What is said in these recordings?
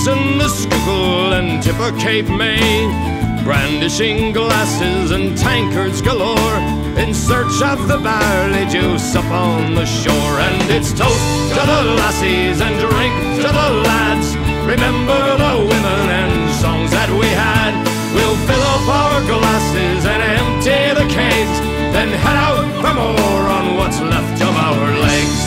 crossing the Schuylkill and Tipper Cape May, brandishing glasses and tankards galore, in search of the Barleyjuice up on the shore. And it's toast to the lassies and drink to the lads, remember the women and songs that we had. We'll fill up our glasses and empty the kegs, then head out for more on what's left of our legs.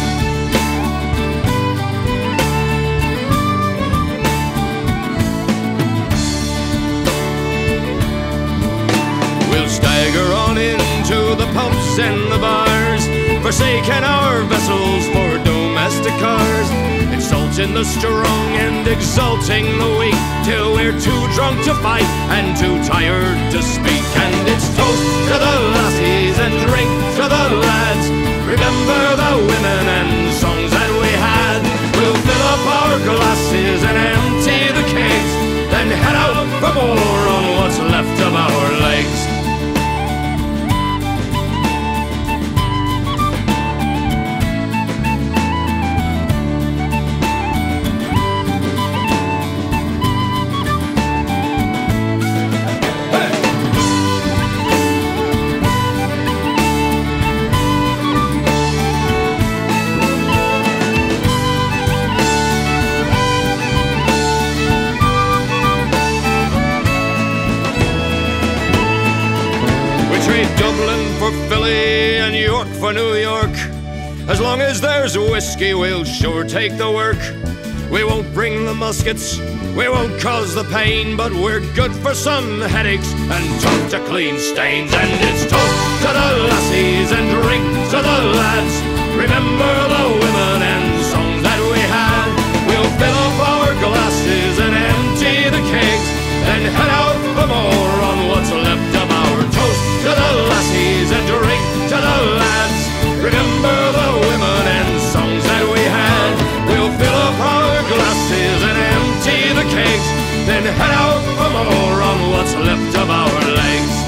Stagger on into the pubs and the bars, forsaking our vessels for domestic cars, insulting the strong and exalting the weak, till we're too drunk to fight and too tired to speak. And it's toast to the lassies and drink to the lads, remember the women and songs that we had. We'll fill up our glasses and empty the kegs, then head out for more on what's left of our legs. Dublin for Philly and York for New York. As long as there's whiskey, we'll sure take the work. We won't bring the muskets, we won't cause the pain, but we're good for some headaches and tough to clean stains. And it's toast to the lassies and drink to the lads, remember the women and songs that we had. We'll fill up our glasses and empty the kegs, then head out for more on what's left of our toast. To the lassies and drink to the lads, remember the women and songs that we had. We'll fill up our glasses and empty the kegs, then head out for more on what's left of our legs.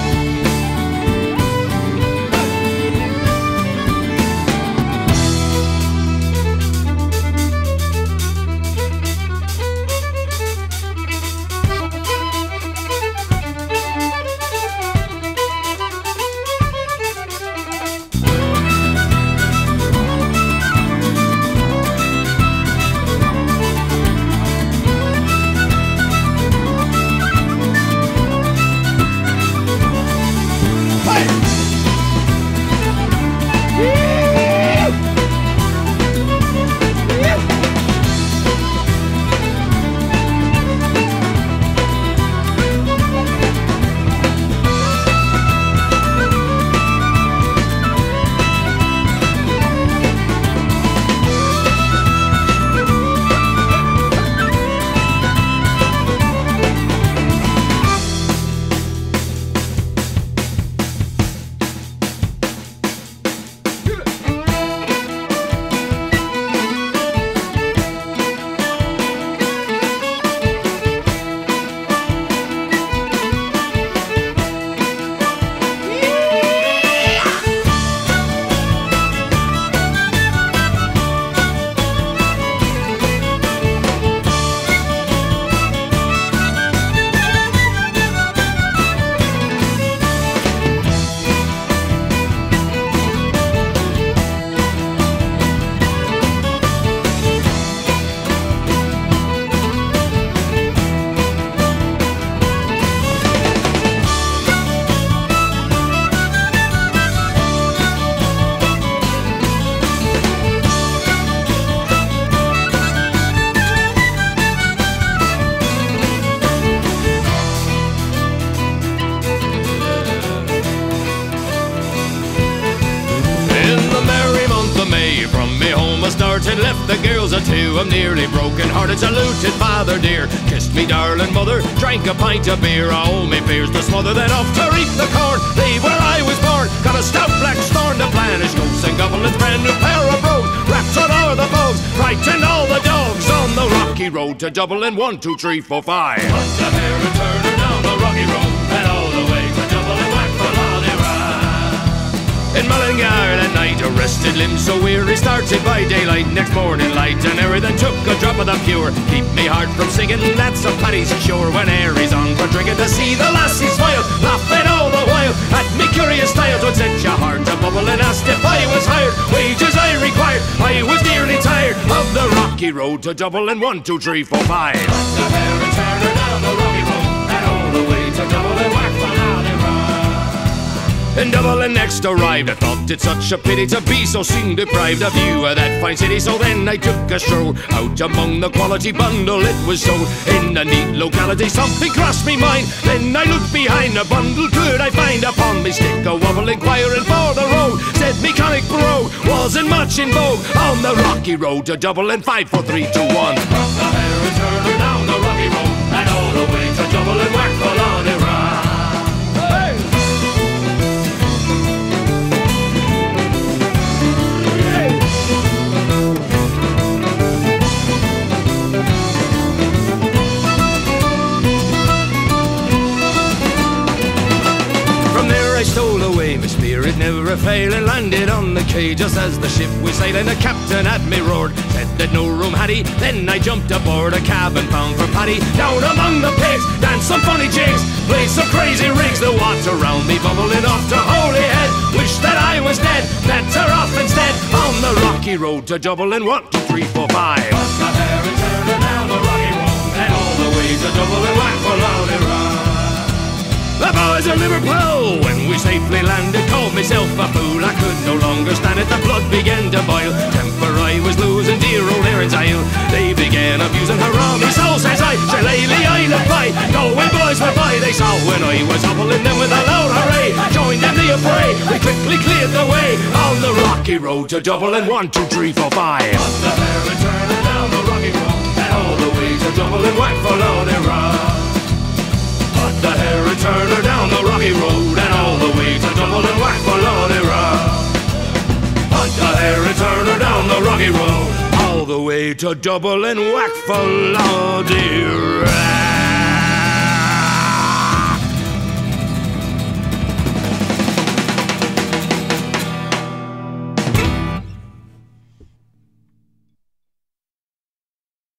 started, left the girls at two. I'm nearly broken hearted, saluted father dear, kissed me darling mother, drank a pint of beer. All me fears to smother, then off to reap the corn, leave where I was born. Got a stout black storm to planish, goats and goblins, brand new pair of brogues, wrapped on all the foes, frightened all the dogs on the rocky road to Dublin. 1, 2, 3, 4, 5. What's the hair and turner down the rocky road, and all the way to Dublin, whack for Lolly Ride. In Mullingar that night, a rested limb so weary, started by daylight, next morning light, and everything took a drop of the pure. Keep me heart from singing, that's a Paddy's cure. When Aries on for drinking, to see the lassie smile, laughing all the while at me curious style, would set your heart to bubble and asked if I was hired. Wages I required, I was nearly tired of the rocky road to Dublin. 1, 2, 3, 4, 5. The hair and turn her down the rocky road, and all the way to Dublin, whack for in Dublin next arrived, I thought it such a pity to be so soon deprived of view of that fine city. So then I took a stroll out among the quality bundle it was sold in a neat locality. Something crossed me mind, then I looked behind. A bundle could I find upon me stick, a wobble inquiring for the road. Said me conic bro wasn't much in vogue on the rocky road to Dublin. 5, 4, 3, 2, 1. Up the hair and turn her down the rocky road, and all the way to Dublin, whack for London. I stole away, my spirit never failed, and landed on the quay just as the ship was sailing. The captain at me roared, said that no room had he. Then I jumped aboard a cab and found for Paddy. Down among the pigs, danced some funny jigs, played some crazy rigs. The water round me bubbling off to Holyhead. Wish that I was dead, better off instead on the rocky road to Dublin. 1, 2, 3, 4, 5. Up the hair and turn her down the rocky road, and all the way to Dublin, whack for London. The boys of Liverpool, when we safely landed, called myself a fool. I could no longer stand it, the blood began to boil. Temper I was losing, dear old Erin's Isle. They began abusing her on me, so says I, Shillelagh Isle of Fight. Going boys were by, they saw when I was hobbling them with a loud hooray. Joined in the affray, we quickly cleared the way on the rocky road to Dublin. 1, 2, 3, 4, 5. Up the hair and turn her down the rocky road, and all the way to Dublin, whack for London. The hair and turn her down the rocky road, and all the way to Dublin, whack for London. Hunt the hair and turn her down the rocky road, all the way to Dublin, whack for London.